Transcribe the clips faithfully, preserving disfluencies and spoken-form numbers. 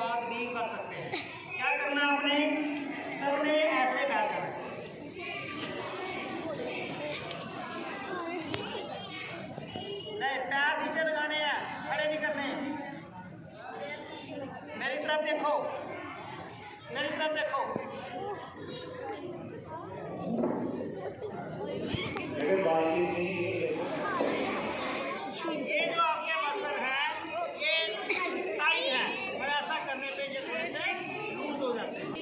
बाद भी कर सकते हैं। क्या करना आपने, सबने ऐसे बैठना है। नहीं, पैर नीचे लगाने हैं, खड़े नहीं करने। मेरी तरफ देखो, मेरी तरफ देखो। ये जो आपके मसल है ये टाइट है, और ऐसा करने पे ये थोड़े से लूज हो जाते हैं।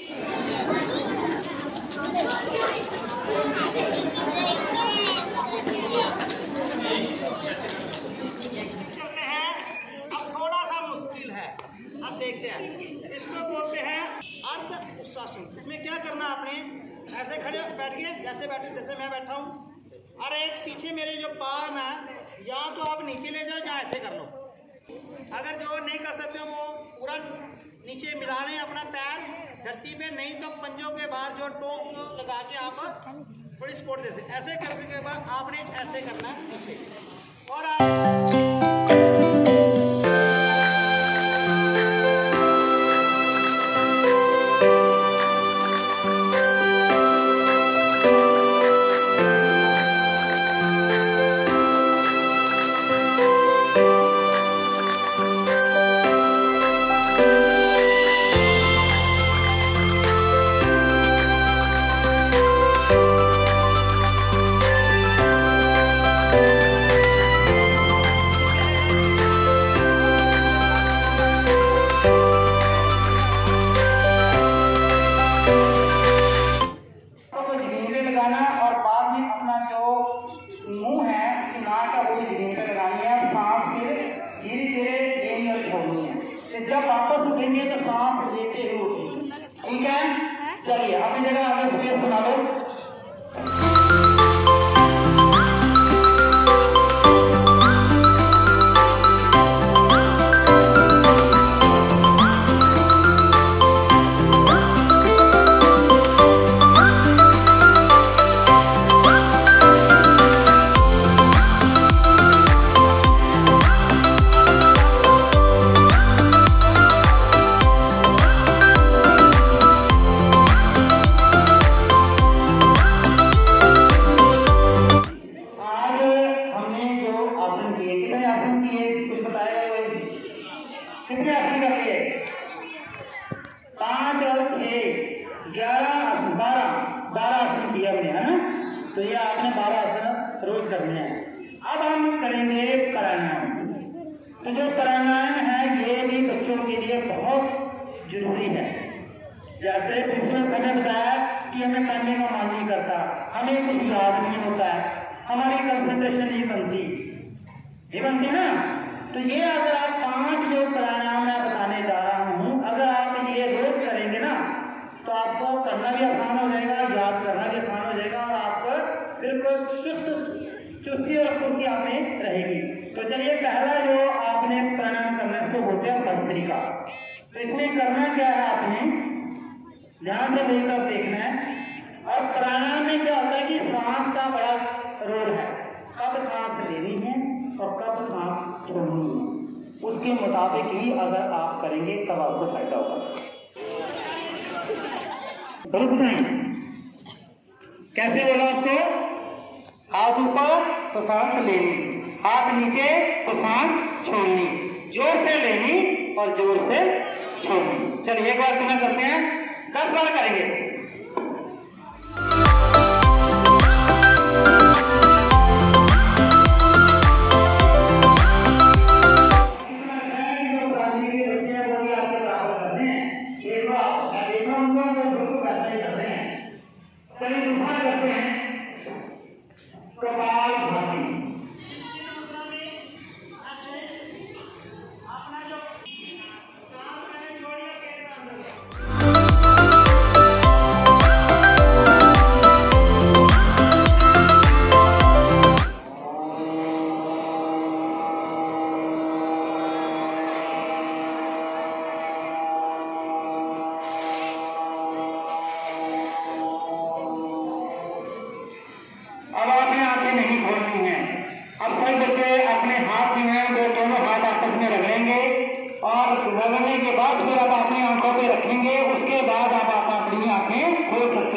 चलते हैं, अब थोड़ा सा मुश्किल है, अब देखते हैं। इसको बोलते हैं अर्ध उत्सासन। इसमें क्या करना आपने, ऐसे खड़े बैठिए, जैसे बैठे जैसे मैं बैठा हूँ, और एक पीछे मेरे जो पाम है या तो आप नीचे ले जाओ या ऐसे कर लो। अगर जो नहीं कर सकते हो वो पूरा नीचे मिला लें अपना पैर धरती पे, नहीं तो पंजों के बाहर जो टोक लगा के आप थोड़ी सपोर्ट दे सकते। ऐसे करने के बाद आपने ऐसे करना है नीचे, और आप जब वापस उठेंगे तो सांस लेते हुए उठेंगे। ठीक है, चलिए अपनी जगह आगे स्पेस बना लो। कितने आसन कर लिए? पांच और छह ग्यारह आसन, बारह बारह आसन किया हमने, है ना। तो ये आपने बारह आसन रोज करने हैं। अब हम करेंगे प्राणायाम। तो जो प्राणायाम है ये भी बच्चों के लिए बहुत जरूरी है। जैसे प्रिंसिपल सर ने बताया कि हमें पढ़ने का मन नहीं करता, हमें कुछ याद नहीं होता है, हमारी कंसंट्रेशन नहीं बनती, ये बनती ना। तो ये अगर आप पांच जो प्राणायाम मैं बताने जा रहा हूँ, अगर आप ये रोज करेंगे ना तो आपको करना भी आसान हो जाएगा, याद करना भी आसान हो जाएगा, और आपको बिल्कुल चुस्त चुस्ती और फुर्ती आप में रहेगी। तो चलिए, पहला जो आपने प्राणायाम करना है उसको बोलते हैं भस्त्रिका। तो इसमें करना क्या है, आपने ध्यान से लेकर देखना है। और प्राणायाम में क्या होता है कि सांस का बड़ा रोल है, कब सांस लेनी है और कब सांस छोड़नी है, उसके मुताबिक ही अगर आप करेंगे तब आपको फायदा होगा। रुक जाएंगे, कैसे बोला आपको? हाथ ऊपर तो सांस लेनी, हाथ नीचे तो सांस छोड़नी, जोर से लेनी और जोर से छोड़नी। चलिए एक बार कितना करते हैं, दस बार करेंगे। चलिए दूसरा करते हैं कपाल भाती। आंखों पे रखेंगे, उसके बाद आप अपनी आंखें खोल सकते हैं।